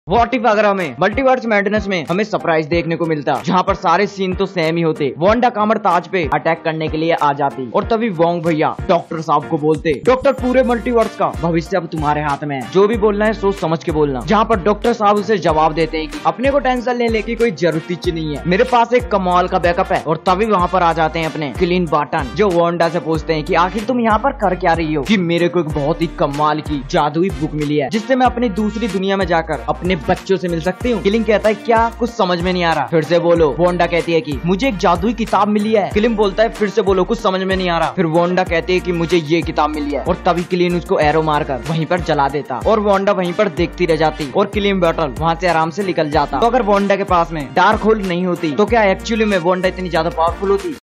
What if अगर हमें multiverse madness में हमें सरप्राइज देखने को मिलता, जहाँ पर सारे सीन तो सेम ही होते। वांडा कामर ताज पे अटैक करने के लिए आ जाती और तभी वोंग भैया डॉक्टर साहब को बोलते, डॉक्टर पूरे मल्टीवर्स का भविष्य अब तुम्हारे हाथ में है, जो भी बोलना है सोच समझ के बोलना। जहाँ पर डॉक्टर साहब उसे जवाब देते हैं कि अपने को टेंशन लेने की कोई जरूरत ही नहीं है, मेरे पास एक कमाल का बैकअप है। और तभी वहाँ पर आ जाते हैं अपने क्लीन बाटन, जो वांडा से पूछते हैं कि आखिर तुम यहाँ पर कर क्या रही हो। कि मेरे को एक बहुत ही कमाल की जादुई बुक मिली है, जिससे मैं अपनी दूसरी दुनिया में जाकर अपने बच्चों से मिल सकती हूँ। किलिंग कहता है क्या, कुछ समझ में नहीं आ रहा, फिर से बोलो। वांडा कहती है कि मुझे एक जादुई किताब मिली है। किलिंग बोलता है फिर से बोलो, कुछ समझ में नहीं आ रहा। फिर वांडा कहती है कि मुझे ये किताब मिली है, और तभी किलिंग उसको एरो मारकर वहीं पर जला देता और वांडा वहीं पर देखती रह जाती और किलिंग बैटल वहाँ से आराम से निकल जाता। तो अगर वांडा के पास में डार्क होल नहीं होती तो क्या एक्चुअली में वांडा इतनी ज्यादा पावरफुल होती?